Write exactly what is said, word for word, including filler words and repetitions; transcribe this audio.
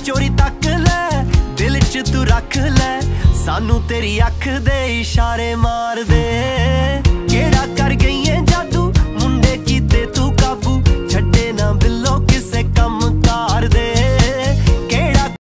चोरी तक ले दिल च तू रख ले, सानू तेरी अख दे इशारे मार दे।